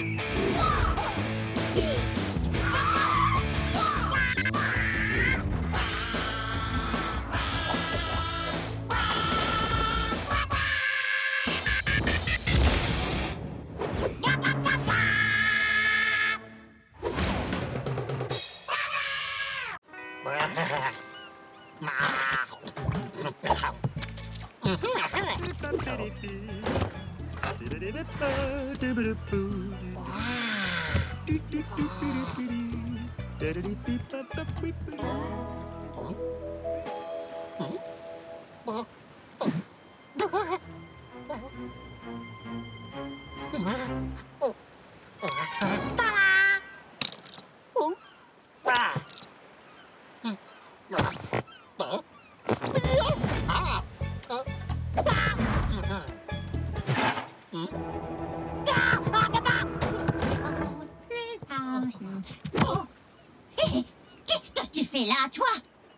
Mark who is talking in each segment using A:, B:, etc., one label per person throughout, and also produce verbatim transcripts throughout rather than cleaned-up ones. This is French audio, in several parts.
A: Qu'est-ce que tu fais là, toi?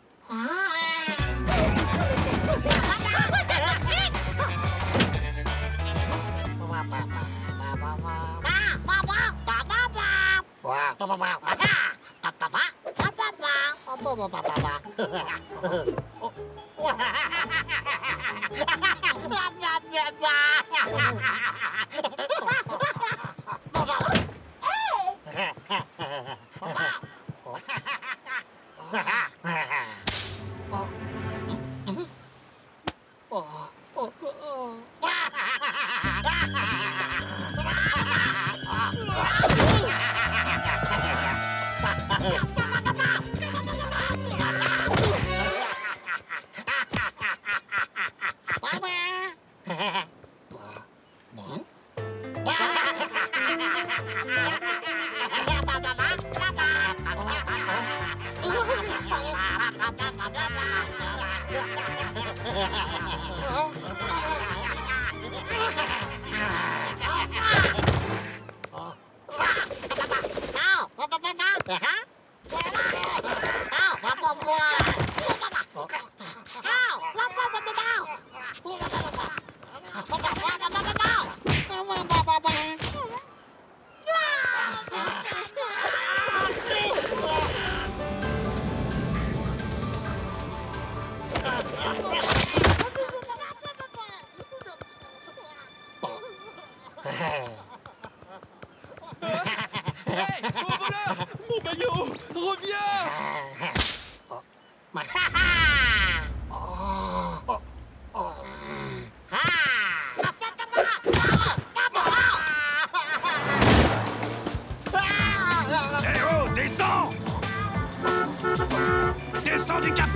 B: Descends du capot!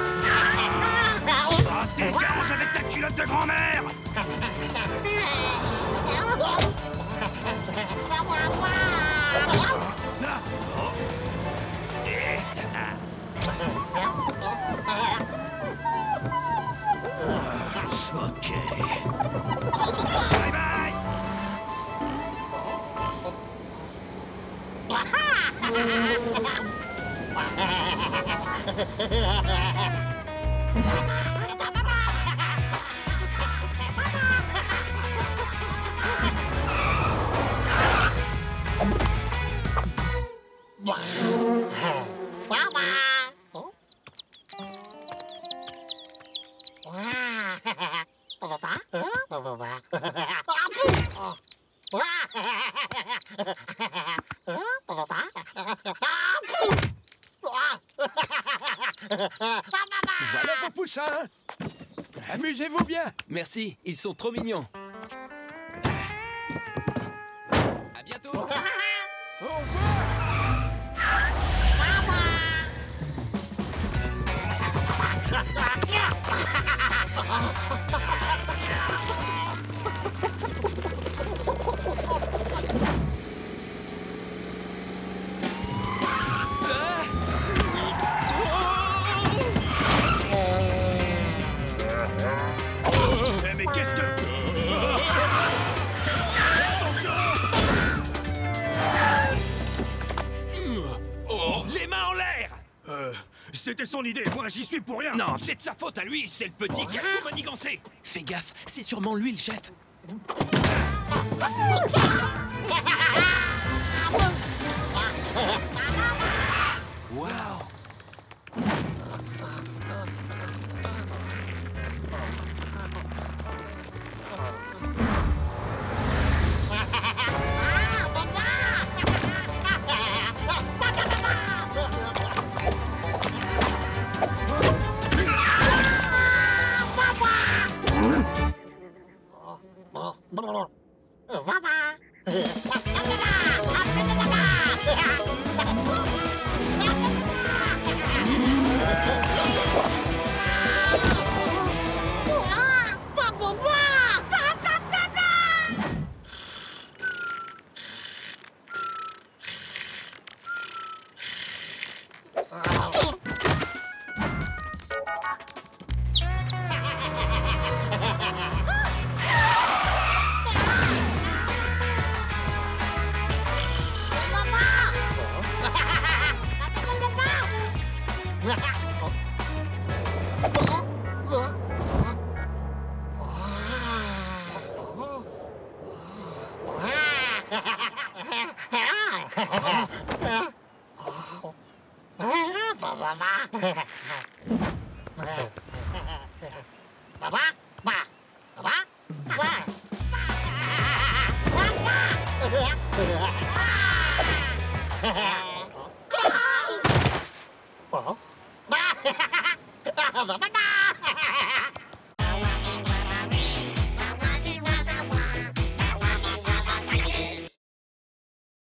B: Oh, dégage avec ta culotte de grand-mère! Ok. Bye bye!
C: Voilà vos poussins! Amusez-vous bien! Merci, ils sont trop mignons. À bientôt! Au revoir!
B: Mais qu'est-ce que... Attention! Oh, les mains en l'air! Euh... C'était son idée, moi j'y suis pour rien!
C: Non, c'est de sa faute à lui, c'est le petit qui a tout manigancé! Fais gaffe, c'est sûrement lui le chef!
D: Baba